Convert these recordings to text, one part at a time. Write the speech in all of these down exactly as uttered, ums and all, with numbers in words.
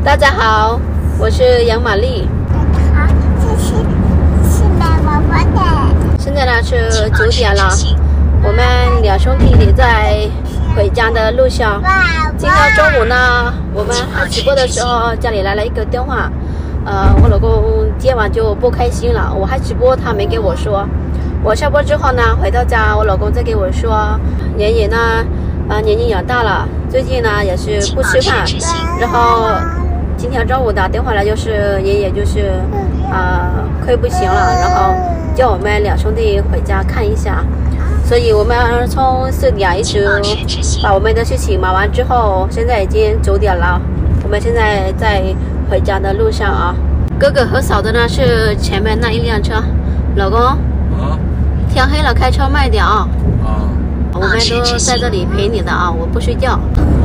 大家好，我是杨玛丽。 好，这是是买娃娃的。 现在呢是九点了，我们两兄弟也在回家的路上。今天中午呢，我们还直播的时候，家里来了一个电话，呃，我老公接完就不开心了。我还直播，他没给我说。我下播之后呢，回到家，我老公再给我说，爷爷呢，呃，年纪也大了，最近呢也是不吃饭，然后今天中午打电话来，就是爷爷就是啊、呃、快不行了，然后叫我们两兄弟回家看一下。所以我们从四点一直把我们的事情忙完之后，现在已经九点了，我们现在在回家的路上啊。哥哥和嫂子呢是前面那一辆车，老公， 啊， 天黑了，开车慢点啊。 啊， 我们都在这里陪你的啊，我不睡觉。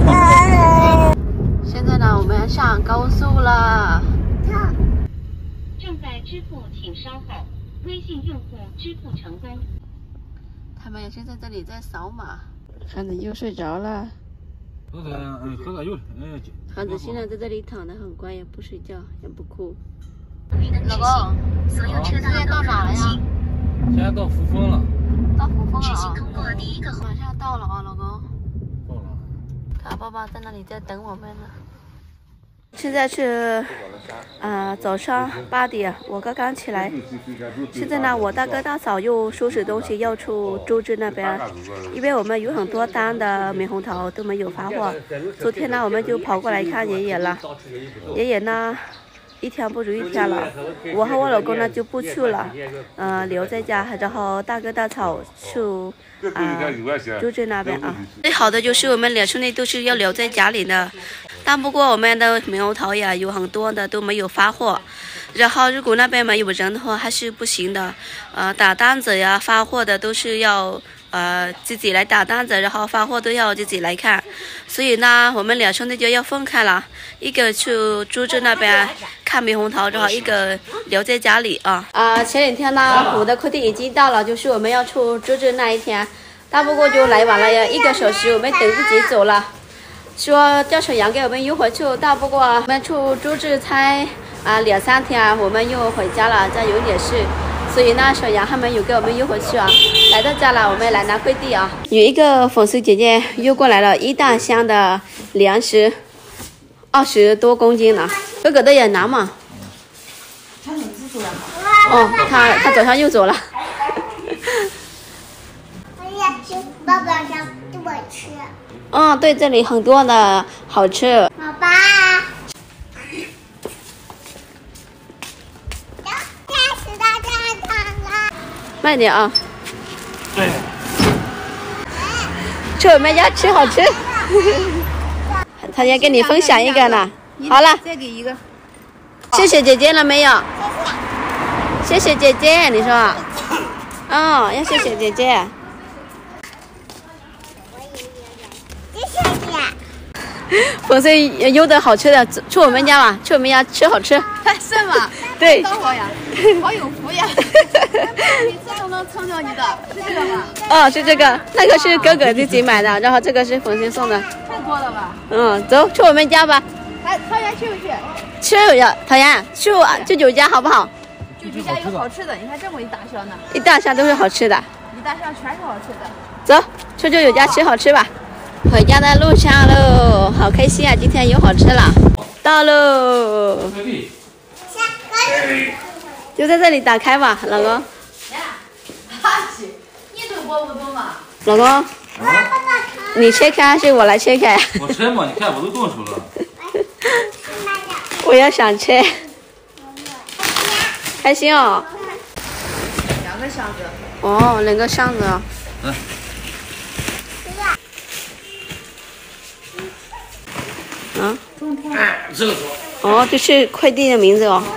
现在呢，我们上高速了。 正在支付，请稍后。微信用户支付成功。 他们现在这里在扫码，孩子又睡着了。 喝点，嗯，喝点油，哎。 孩子现在在这里躺得很乖，也不睡觉，也不哭。老公， 所有车现在到哪了呀？ 现在到扶风了。 到扶风了啊！ 通过第一个马上到了啊，老公。 到了。 他爸爸在那里在等我们呢。现在是，呃，早上八点，我刚刚起来。现在呢，我大哥大嫂又收拾东西要去周至那边，因为我们有很多单的猕猴桃都没有发货。昨天呢，我们就跑过来看爷爷了。爷爷呢，一天不如一天了。我和我老公呢就不去了，呃，留在家，然后大哥大嫂去啊周至那边啊。最好的就是我们两兄弟都是要留在家里的。但不过我们的猕猴桃呀，有很多的都没有发货，然后如果那边没有人的话，还是不行的。呃，打单子呀、发货的都是要呃自己来打单子，然后发货都要自己来看。所以呢，我们两兄弟就要分开了，一个去周至那边看猕猴桃，然后一个留在家里啊。啊、呃，前两天呢，我的快递已经到了，就是我们要去周至那一天，但不过就来晚了呀，一个小时，我们等自己走了。说叫小杨给我们邮回去，但不过我们去周至才啊两三天，我们又回家了，家有点事，所以呢，小杨他们有给我们邮回去啊。来到家了，我们来拿快递啊。有一个粉丝姐姐邮过来了一大箱的粮食，二十多公斤呢。哥哥的也拿嘛。 他怎么不走了？ 哦，他他早上又走了。 我要吃，爸爸想对我吃。 嗯，对，这里很多的好吃。 好吧。要开始大战场了。 慢点啊。 对。 去我们家吃好吃。他要跟你分享一个呢。好了， 再给一个。 谢谢姐姐了没有？谢谢姐姐，你说？哦，要谢谢姐姐。粉丝有的好吃的，去我们家吧，去我们家吃好吃。 是吗？ 对。 多好呀，好有福呀！每次都能蹭到你的，是这个吗？ 哦，是这个，那个是哥哥自己买的，然后这个是粉丝送的。 太多了吧？ 嗯，走，去我们家吧。 还桃园去不去？ 去呀，讨厌，去舅舅家好不好？ 舅舅家有好吃的，你看这么一大箱呢。 一大箱都是好吃的。 一大箱全是好吃的。 走，去舅舅家吃好吃吧。回家的路上喽，好开心啊！今天有好吃了，到喽。就在这里打开吧，老公。 你都播不动吗？ 老公，你切开还是我来切开？ 我切嘛，你看我都动手了。 我也想吃。开心哦。 两个箱子。 哦，两个箱子啊。 嗯。 啊， 哎，这个哦，这是快递的名字哦。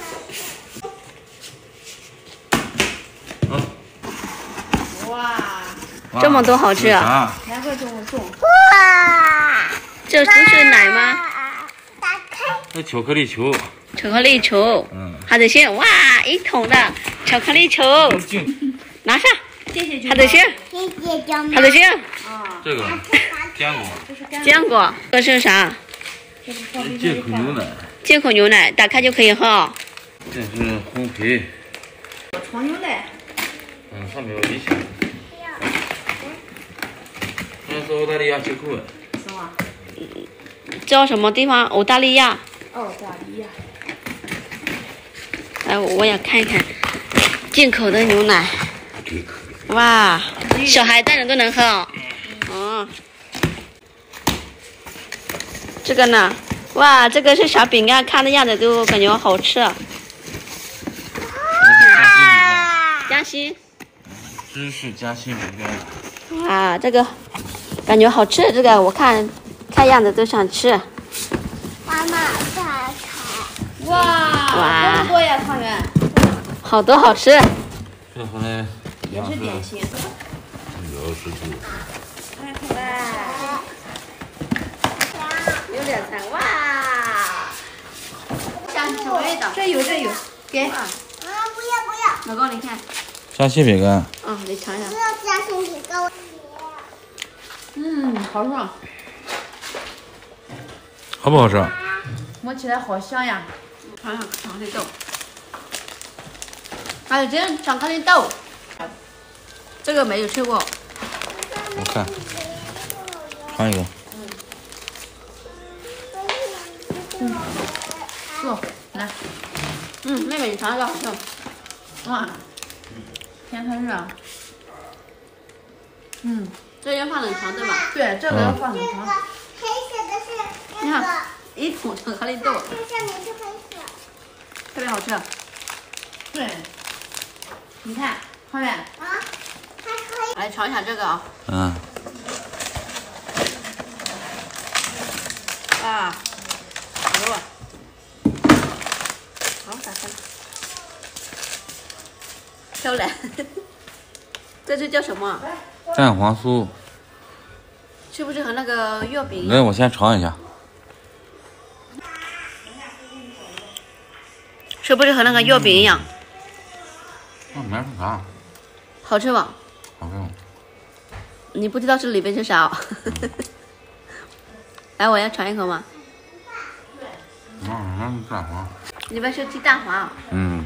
嗯。 哇， 这么多好吃啊！ 难怪这么重。 哇， 这都是奶吗？ 打开。 那巧克力球。 巧克力球。 嗯。 哈德逊，哇，一桶的巧克力球，拿上。 谢谢。 哈德逊。 谢谢舅妈。 哈德逊。 啊。 这个坚果。 坚果，这是啥？ 进口牛奶， 进口牛奶，打开就可以喝。 这是烘焙， 纯牛奶。 嗯，上面有一箱。那是澳大利亚进口的。 是吗？ 叫什么地方？澳大利亚。 澳大利亚。 来，我也看一看，进口的牛奶。哇，小孩大人都能喝哦。哦。这个呢？哇，这个是小饼干，看的样子都感觉好吃。夹心。 芝士夹心饼干。 哇，这个感觉好吃，这个我看看样子都想吃。 妈妈打开。 哇， 哇这么多呀，汤圆。 好多好吃。 这回来也是点心。 有十度。 哇，有两层哇！像什么味道？ 这有这有，给。 啊，不要不要， 老公，你看。 夹心饼干。 嗯，你尝尝不。要加身体高。 嗯，好爽， 好不好吃？ 摸起来好香呀。 尝尝巧克力豆。还有这巧克力豆，这个没有吃过。 我看，尝一个。 坐，来。 嗯，妹妹你尝一个好吃。 哇，甜汤热。嗯， 这要放冷藏对吧？ 对，这个要放冷这个藏。 黑色的是你那个， 看，一桶巧克力豆， 这上面是黑色。 特别好吃。 对。你看，汤圆。 啊，还可以。 来尝一下这个啊。 嗯。 哇，好多啊！好，打开了。漂亮。这是叫什么？ 蛋黄酥。 是不是和那个月饼一来， 样？ 我先尝一下。 是不是和那个月饼一样？ 嗯，没说啥。 好吃吗？ 好吃。 你不知道这里边是啥、哦？来，我要尝一口嘛。 嗯，那是蛋黄。 里边是鸡蛋黄。 嗯。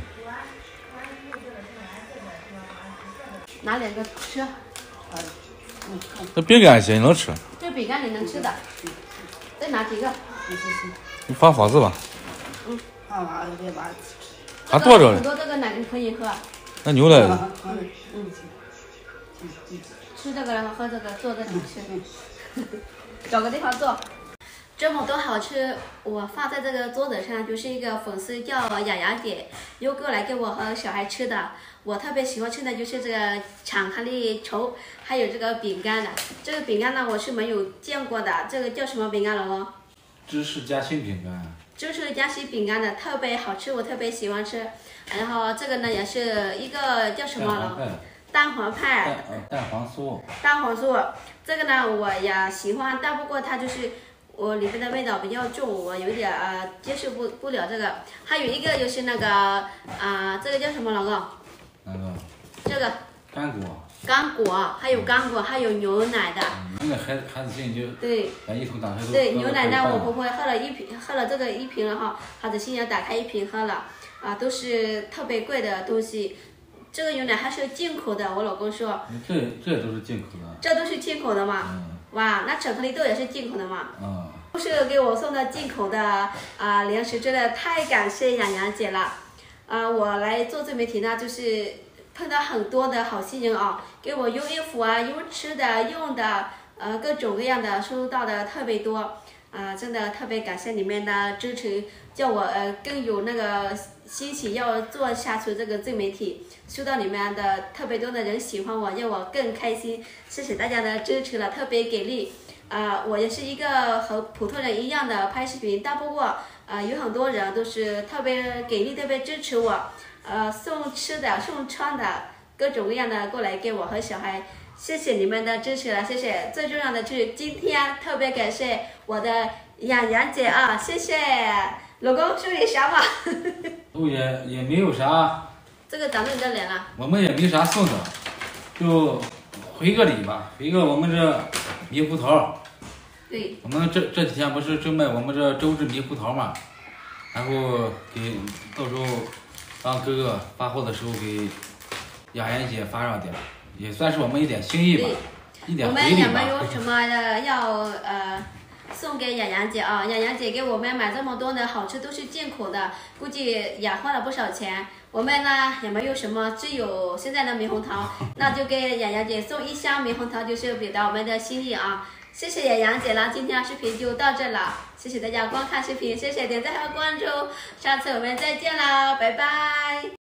拿两个吃。 这饼干行，能吃。 这饼干你能吃的。再拿几个？ 你放好子吧。 嗯。 好吧，别把。 还多着呢。 很多这个奶可以喝。 那牛奶。 嗯嗯。吃这个然后喝这个，坐这里吃。找个地方坐。这么多好吃，我放在这个桌子上，就是一个粉丝叫雅雅姐邮过来给我和小孩吃的。我特别喜欢吃的就是这个巧克力球，还有这个饼干的。这个饼干呢，我是没有见过的。这个叫什么饼干，老公？ 芝士夹心饼干。 芝士夹心饼干的，特别好吃，我特别喜欢吃。然后这个呢，也是一个叫什么了？蛋黄派。 蛋呃蛋黄酥。 蛋黄酥，这个呢我也喜欢，但不过它就是我里面的味道比较重，我有点呃接受不不了这个。还有一个就是那个啊、呃，这个叫什么，老公？ 那个。 这个。 干果。 干果，还有干果，还有牛奶的。 嗯、那个孩子孩子进就。 对。 把一桶打开都。 对，牛奶呢，我婆婆喝了一瓶，喝了这个一瓶了哈，孩子现在打开一瓶喝了，啊，都是特别贵的东西。这个牛奶还是进口的，我老公说。 这这都是进口的。 这都是进口的嘛？ 嗯。 哇，那巧克力豆也是进口的嘛？ 嗯。 都是给我送的进口的啊、呃、零食，真的太感谢洋洋姐了。啊、呃，我来做自媒体呢，就是碰到很多的好心人啊，给我邮衣服啊、邮吃的、用的，呃，各种各样的收到的特别多。啊、呃，真的特别感谢你们的支持，叫我呃更有那个心情要做下去这个自媒体。收到你们的特别多的人喜欢我，让我更开心。谢谢大家的支持了，特别给力。啊、呃，我也是一个和普通人一样的拍视频，但不过啊、呃，有很多人都是特别给力，特别支持我，呃，送吃的、送穿的，各种各样的过来给我和小孩。谢谢你们的支持了，谢谢。最重要的是今天特别感谢我的洋洋姐啊，谢谢。老公说点啥嘛？ 都也也没有啥。 这个长在你的脸了。 我们也没啥送的，就回个礼吧，回个我们这猕猴桃。 对。 我们这这几天不是正卖我们这周志猕胡桃嘛，然后给到时候让哥哥发货的时候给雅妍姐发上点，也算是我们一点心意吧，一点回礼吧。 我们也没有什么的要呃。送给雅妍姐啊，雅妍姐给我们买这么多的好吃都是进口的，估计也花了不少钱。我们呢也没有什么，只有现在的猕猴桃，那就给雅妍姐送一箱猕猴桃，就是表达我们的心意啊。谢谢雅妍姐了，今天视频就到这了，谢谢大家观看视频，谢谢点赞和关注，下次我们再见啦，拜拜。